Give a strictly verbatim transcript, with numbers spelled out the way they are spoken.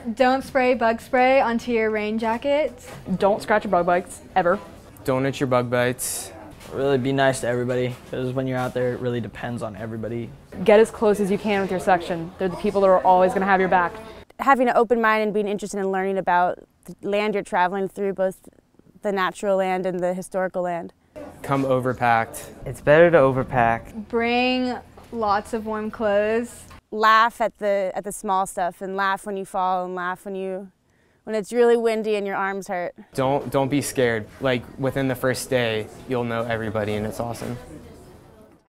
Don't spray bug spray onto your rain jackets. Don't scratch your bug bites, ever. Don't itch your bug bites. Really be nice to everybody, because when you're out there, it really depends on everybody. Get as close as you can with your section. They're the people that are always going to have your back. Having an open mind and being interested in learning about the land you're traveling through, both the natural land and the historical land. Come overpacked. It's better to overpack. Bring lots of warm clothes. Laugh at the at the small stuff, and laugh when you fall, and laugh when you when it's really windy and your arms hurt. Don't don't be scared. Like within the first day, you'll know everybody and it's awesome.